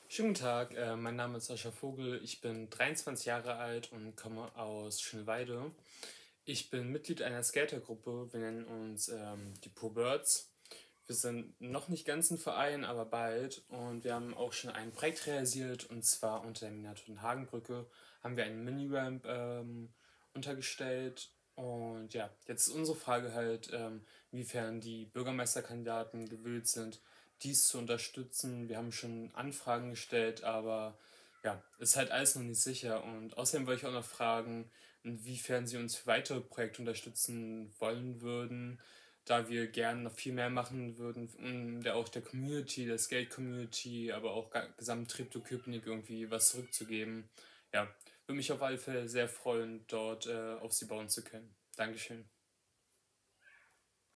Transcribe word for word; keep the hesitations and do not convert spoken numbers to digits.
Schönen guten Tag, äh, mein Name ist Sascha Vogel, ich bin dreiundzwanzig Jahre alt und komme aus Schöneweide. Ich bin Mitglied einer Skatergruppe, wir nennen uns ähm, die Poor Birds. Wir sind noch nicht ganz ein Verein, aber bald, und wir haben auch schon ein Projekt realisiert, und zwar unter der Minaturtenhagenbrücke haben wir einen Mini-Ramp ähm, untergestellt. Und ja, jetzt ist unsere Frage halt, ähm, inwiefern die Bürgermeisterkandidaten gewillt sind, dies zu unterstützen. Wir haben schon Anfragen gestellt, aber ja, ist halt alles noch nicht sicher. Und außerdem wollte ich auch noch fragen, inwiefern Sie uns für weitere Projekte unterstützen wollen würden, da wir gerne noch viel mehr machen würden, um der, auch der Community, der Skate-Community, aber auch ga- gesamt Treptow-Köpenick irgendwie was zurückzugeben. Ja, würde mich auf alle Fälle sehr freuen, dort äh, auf Sie bauen zu können. Dankeschön.